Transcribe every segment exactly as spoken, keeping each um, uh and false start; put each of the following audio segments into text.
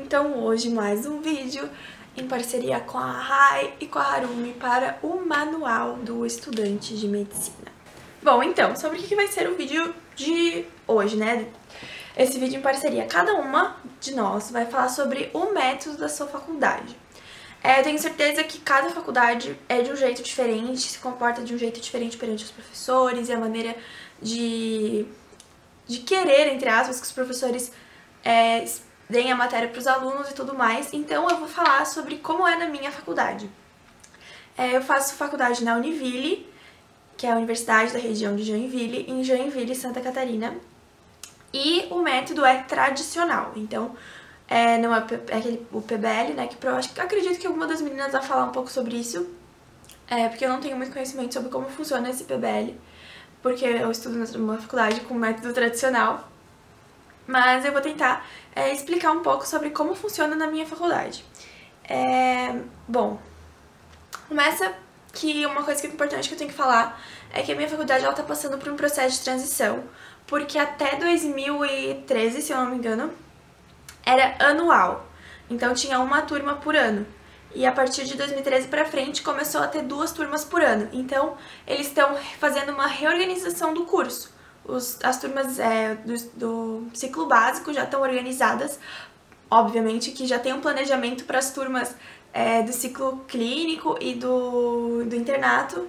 então hoje mais um vídeo em parceria com a Rai e com a Harumi para o Manual do Estudante de Medicina. Bom, então, sobre o que vai ser o vídeo de hoje, né? Esse vídeo em parceria, cada uma de nós vai falar sobre o método da sua faculdade. É, eu tenho certeza que cada faculdade é de um jeito diferente, se comporta de um jeito diferente perante os professores e a maneira de, de querer, entre aspas, que os professores é, deem a matéria para os alunos e tudo mais. Então eu vou falar sobre como é na minha faculdade. É, eu faço faculdade na Univille, que é a Universidade da região de Joinville, em Joinville, Santa Catarina. E o método é tradicional, então é, não é, é aquele, o P B L, né, que eu acho, acredito que alguma das meninas vai falar um pouco sobre isso, é, porque eu não tenho muito conhecimento sobre como funciona esse P B L, porque eu estudo numa faculdade com método tradicional, mas eu vou tentar é, explicar um pouco sobre como funciona na minha faculdade. É, bom, começa que uma coisa que é importante que eu tenho que falar é que a minha faculdade ela tá passando por um processo de transição, porque até dois mil e treze, se eu não me engano, era anual, então tinha uma turma por ano. E a partir de dois mil e treze pra frente começou a ter duas turmas por ano. Então eles estão fazendo uma reorganização do curso. Os, as turmas é, do, do ciclo básico já estão organizadas, obviamente que já tem um planejamento para as turmas é, do ciclo clínico e do, do internato,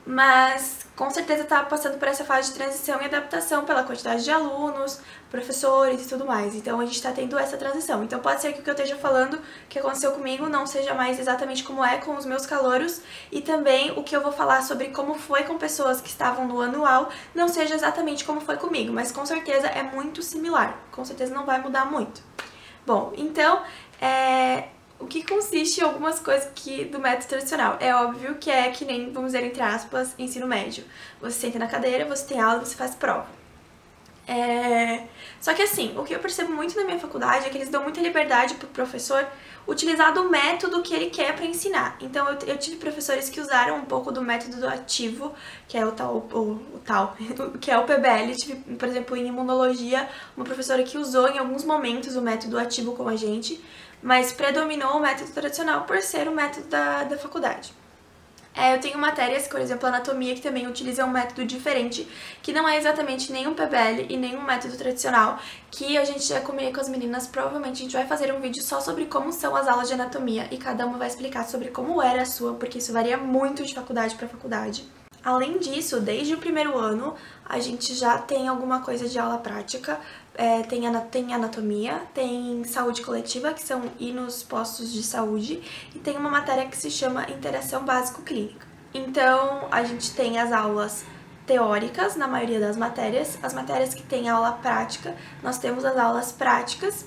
mas com certeza está passando por essa fase de transição e adaptação pela quantidade de alunos, professores e tudo mais. Então a gente está tendo essa transição. Então pode ser que o que eu esteja falando, que aconteceu comigo, não seja mais exatamente como é com os meus calouros, e também o que eu vou falar sobre como foi com pessoas que estavam no anual não seja exatamente como foi comigo, mas com certeza é muito similar, com certeza não vai mudar muito. Bom, então, é... o que consiste em algumas coisas que, do método tradicional? É óbvio que é que nem, vamos dizer, entre aspas, ensino médio. Você senta na cadeira, você tem aula, você faz prova. É... Só que assim, o que eu percebo muito na minha faculdade é que eles dão muita liberdade pro professor utilizar do método que ele quer para ensinar. Então eu, eu tive professores que usaram um pouco do método ativo, que é o tal, o, o tal, que é o P B L. Eu tive, por exemplo, em imunologia, uma professora que usou em alguns momentos o método ativo com a gente, mas predominou o método tradicional por ser o método da, da faculdade. É, eu tenho matérias, por exemplo, anatomia, que também utiliza um método diferente, que não é exatamente nenhum P B L e nenhum método tradicional, que a gente já combinei com as meninas, provavelmente a gente vai fazer um vídeo só sobre como são as aulas de anatomia, e cada uma vai explicar sobre como era a sua, porque isso varia muito de faculdade para faculdade. Além disso, desde o primeiro ano, a gente já tem alguma coisa de aula prática, é, tem, tem anatomia, tem saúde coletiva, que são ir nos postos de saúde, e tem uma matéria que se chama interação básico-clínica. Então, a gente tem as aulas teóricas, na maioria das matérias, as matérias que tem aula prática, nós temos as aulas práticas.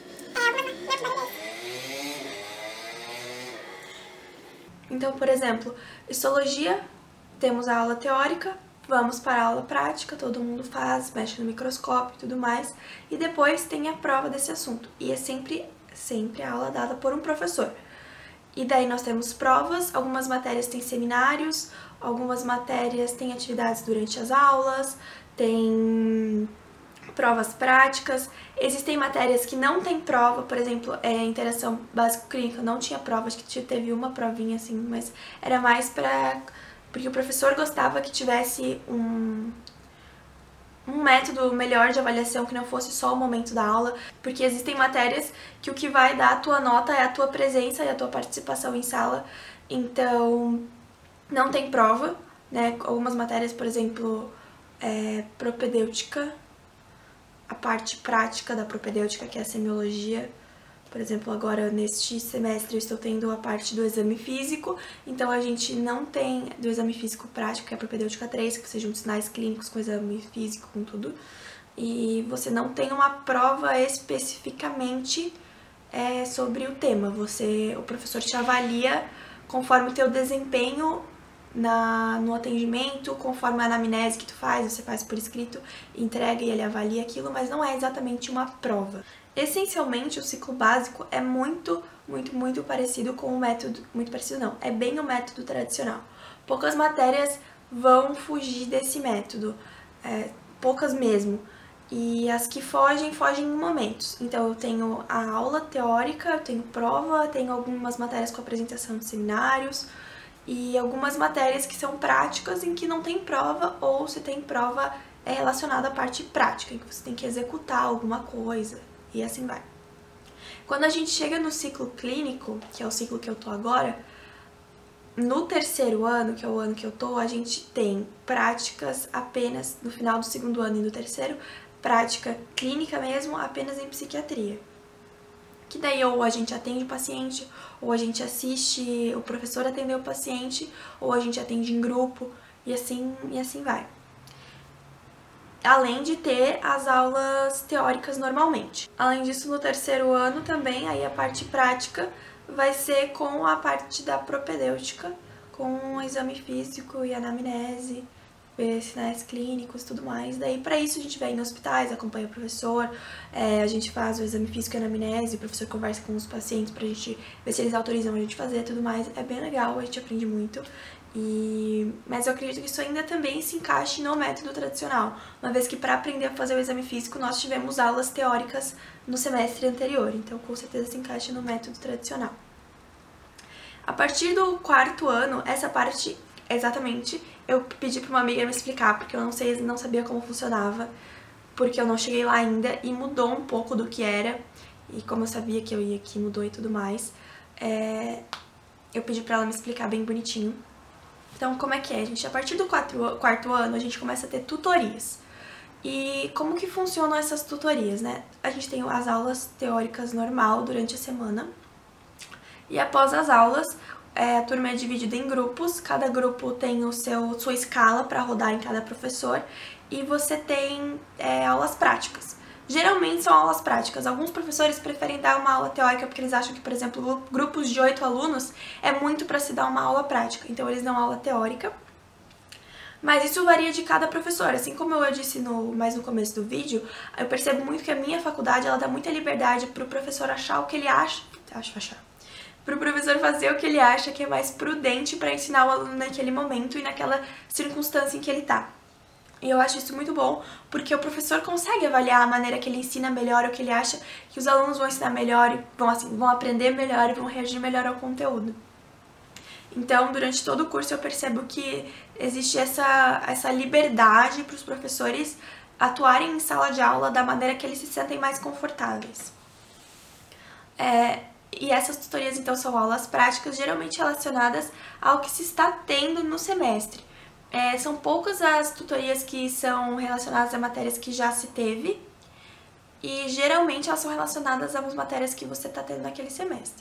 Então, por exemplo, histologia, temos a aula teórica, vamos para a aula prática, todo mundo faz, mexe no microscópio e tudo mais, e depois tem a prova desse assunto, e é sempre, sempre a aula dada por um professor. E daí nós temos provas, algumas matérias têm seminários, algumas matérias têm atividades durante as aulas, tem provas práticas, existem matérias que não tem prova, por exemplo, é, interação básico-clínica não tinha prova, acho que teve uma provinha assim, mas era mais para... porque o professor gostava que tivesse um, um método melhor de avaliação, que não fosse só o momento da aula, porque existem matérias que o que vai dar a tua nota é a tua presença e a tua participação em sala, então não tem prova, né? Algumas matérias, por exemplo, é, propedêutica, a parte prática da propedêutica, que é a semiologia. Por exemplo, agora neste semestre eu estou tendo a parte do exame físico, então a gente não tem do exame físico prático, que é a propedêutica três, que você junta sinais clínicos com o exame físico, com tudo, e você não tem uma prova especificamente é, sobre o tema, você, o professor te avalia conforme o teu desempenho na, no atendimento, conforme a anamnese que tu faz, você faz por escrito, entrega e ele avalia aquilo, mas não é exatamente uma prova. Essencialmente, o ciclo básico é muito, muito, muito parecido com o método... Muito parecido não, é bem o método tradicional. Poucas matérias vão fugir desse método, é, poucas mesmo. E as que fogem, fogem em momentos. Então eu tenho a aula teórica, eu tenho prova, tenho algumas matérias com apresentação de seminários e algumas matérias que são práticas em que não tem prova, ou se tem prova é relacionada à parte prática, em que você tem que executar alguma coisa e assim vai. Quando a gente chega no ciclo clínico, que é o ciclo que eu tô agora, no terceiro ano, que é o ano que eu tô, a gente tem práticas apenas no final do segundo ano e do terceiro, prática clínica mesmo, apenas em psiquiatria. Que daí ou a gente atende o paciente, ou a gente assiste o professor atender o paciente, ou a gente atende em grupo, e assim, e assim vai. Além de ter as aulas teóricas normalmente. Além disso, no terceiro ano também, aí a parte prática vai ser com a parte da propedêutica, com o exame físico e anamnese, ver sinais clínicos e tudo mais. Daí, pra isso, a gente vai em hospitais, acompanha o professor, é, a gente faz o exame físico e anamnese, o professor conversa com os pacientes pra gente ver se eles autorizam a gente fazer e tudo mais. É bem legal, a gente aprende muito. E... Mas eu acredito que isso ainda também se encaixe no método tradicional, uma vez que para aprender a fazer o exame físico nós tivemos aulas teóricas no semestre anterior, então com certeza se encaixa no método tradicional. A partir do quarto ano, essa parte exatamente, eu pedi para uma amiga me explicar, porque eu não sei, não sabia como funcionava, porque eu não cheguei lá ainda e mudou um pouco do que era, e como eu sabia que eu ia aqui, mudou e tudo mais, é... eu pedi para ela me explicar bem bonitinho. Então, como é que é? A gente, a partir do quatro, quarto ano, a gente começa a ter tutorias. E como que funcionam essas tutorias, né? A gente tem as aulas teóricas normal durante a semana. E após as aulas, é, a turma é dividida em grupos. Cada grupo tem o seu, sua escala para rodar em cada professor. E você tem é, aulas práticas. Geralmente são aulas práticas. Alguns professores preferem dar uma aula teórica porque eles acham que, por exemplo, grupos de oito alunos é muito para se dar uma aula prática. Então eles dão aula teórica. Mas isso varia de cada professor. Assim como eu disse no, mais no começo do vídeo, eu percebo muito que a minha faculdade ela dá muita liberdade para o professor achar o que ele acha. Acho achar. Para o professor fazer o que ele acha que é mais prudente para ensinar o aluno naquele momento e naquela circunstância em que ele está. E eu acho isso muito bom, porque o professor consegue avaliar a maneira que ele ensina melhor, o que ele acha que os alunos vão ensinar melhor, e vão, assim, vão aprender melhor e vão reagir melhor ao conteúdo. Então, durante todo o curso eu percebo que existe essa, essa liberdade para os professores atuarem em sala de aula da maneira que eles se sentem mais confortáveis. É, e essas tutorias, então, são aulas práticas, geralmente relacionadas ao que se está tendo no semestre. É, são poucas as tutorias que são relacionadas a matérias que já se teve e geralmente elas são relacionadas às matérias que você está tendo naquele semestre.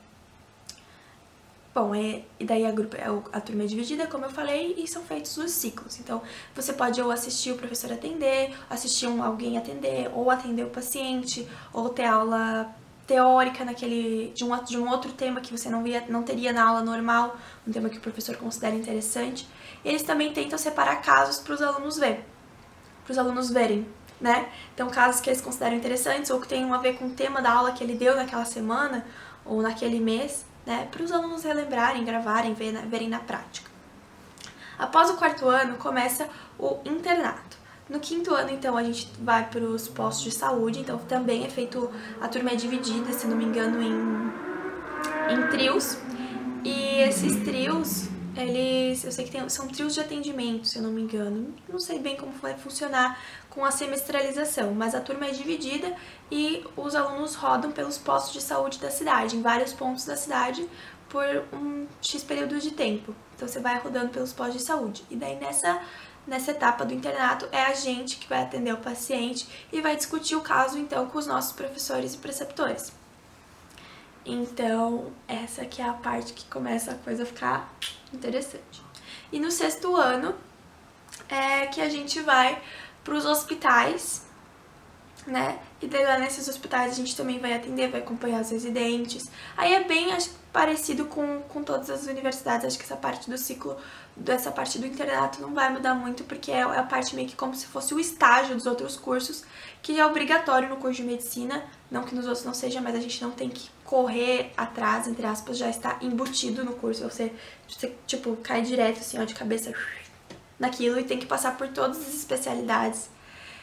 Bom, é, e daí a, grupo, a turma é dividida, como eu falei, e são feitos os ciclos. Então, você pode ou assistir o professor atender, assistir um, alguém atender, ou atender o paciente, ou ter aula teórica naquele, de, um, de um outro tema que você não, via, não teria na aula normal, um tema que o professor considera interessante. E eles também tentam separar casos para os alunos ver, para os alunos verem, né? Então, casos que eles consideram interessantes ou que tenham a ver com o tema da aula que ele deu naquela semana ou naquele mês, né? Para os alunos relembrarem, gravarem, verem na prática. Após o quarto ano, começa o internato. No quinto ano, então, a gente vai para os postos de saúde, então também é feito, a turma é dividida, se não me engano, em, em trios. E esses trios, eles, eu sei que tem, são trios de atendimento, se eu não me engano. Não sei bem como vai funcionar com a semestralização, mas a turma é dividida e os alunos rodam pelos postos de saúde da cidade, em vários pontos da cidade, por um X período de tempo. Então você vai rodando pelos postos de saúde. E daí nessa, nessa etapa do internato é a gente que vai atender o paciente e vai discutir o caso então com os nossos professores e preceptores. Então, essa que é a parte que começa a coisa a ficar interessante. E no sexto ano é que a gente vai para os hospitais, né? E daí lá nesses hospitais a gente também vai atender, vai acompanhar os residentes. Aí é bem acho, parecido com, com todas as universidades, acho que essa parte do ciclo, dessa parte do internato não vai mudar muito, porque é a parte meio que como se fosse o estágio dos outros cursos, que é obrigatório no curso de medicina, não que nos outros não seja, mas a gente não tem que correr atrás, entre aspas, já está embutido no curso, você, você tipo, cai direto assim, ó, de cabeça naquilo e tem que passar por todas as especialidades.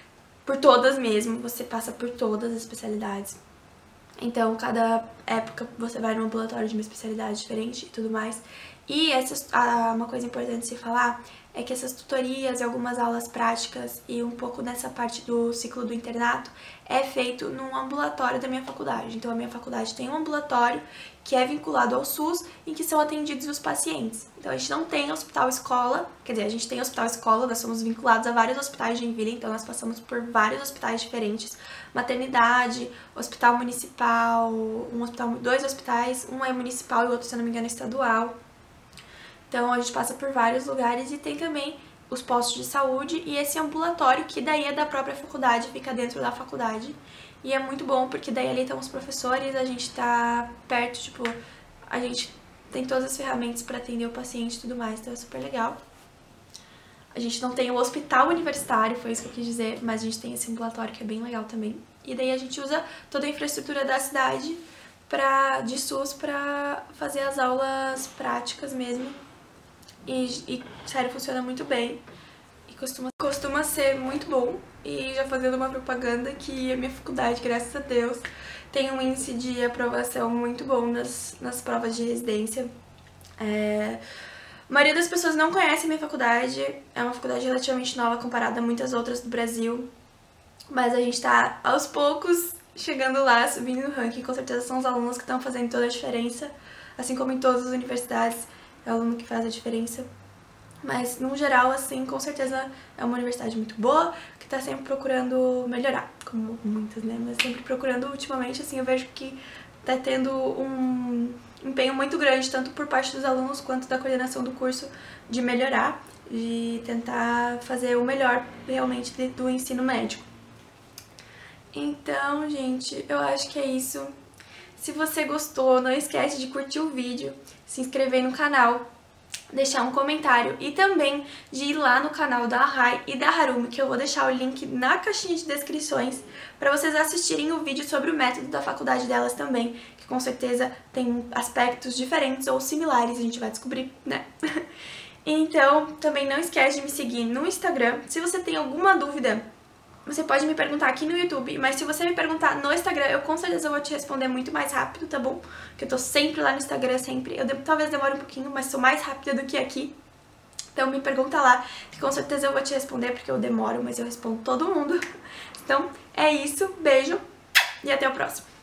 por todas mesmo, você passa por todas as especialidades. Então, cada época você vai no ambulatório de uma especialidade diferente e tudo mais. E essa, ah, uma coisa importante de se falar é que essas tutorias e algumas aulas práticas e um pouco dessa parte do ciclo do internato é feito num ambulatório da minha faculdade. Então, a minha faculdade tem um ambulatório que é vinculado ao SUS, em que são atendidos os pacientes. Então, a gente não tem hospital-escola, quer dizer, a gente tem hospital-escola, nós somos vinculados a vários hospitais de Joinville, então nós passamos por vários hospitais diferentes, maternidade, hospital municipal, um hospital, dois hospitais, um é municipal e o outro, se eu não me engano, é estadual. Então, a gente passa por vários lugares e tem também os postos de saúde e esse ambulatório, que daí é da própria faculdade, fica dentro da faculdade. E é muito bom, porque daí ali estão os professores, a gente tá perto, tipo, a gente tem todas as ferramentas para atender o paciente e tudo mais, então é super legal. A gente não tem o hospital universitário, foi isso que eu quis dizer, mas a gente tem esse ambulatório que é bem legal também. E daí a gente usa toda a infraestrutura da cidade pra, de SUS para fazer as aulas práticas mesmo. E, e, sério, funciona muito bem e costuma, costuma ser muito bom. E já fazendo uma propaganda, que a minha faculdade, graças a Deus, tem um índice de aprovação muito bom nas, nas provas de residência. É, a maioria das pessoas não conhece a minha faculdade, é uma faculdade relativamente nova comparada a muitas outras do Brasil, mas a gente tá aos poucos chegando lá, subindo no ranking. Com certeza são os alunos que estão fazendo toda a diferença, assim como em todas as universidades. É o aluno que faz a diferença. Mas, no geral, assim, com certeza é uma universidade muito boa, que tá sempre procurando melhorar, como muitas, né? Mas sempre procurando, ultimamente, assim, eu vejo que tá tendo um empenho muito grande, tanto por parte dos alunos quanto da coordenação do curso, de melhorar, de tentar fazer o melhor, realmente, do ensino médico. Então, gente, eu acho que é isso. Se você gostou, não esquece de curtir o vídeo, se inscrever no canal, deixar um comentário e também de ir lá no canal da Rai e da Harumi, que eu vou deixar o link na caixinha de descrições para vocês assistirem o vídeo sobre o método da faculdade delas também, que com certeza tem aspectos diferentes ou similares, a gente vai descobrir, né? Então, também não esquece de me seguir no Instagram. Se você tem alguma dúvida, você pode me perguntar aqui no YouTube, mas se você me perguntar no Instagram, eu com certeza vou te responder muito mais rápido, tá bom? Porque eu tô sempre lá no Instagram, sempre. Eu devo, talvez demore um pouquinho, mas sou mais rápida do que aqui. Então me pergunta lá, que com certeza eu vou te responder, porque eu demoro, mas eu respondo todo mundo. Então é isso, beijo e até o próximo.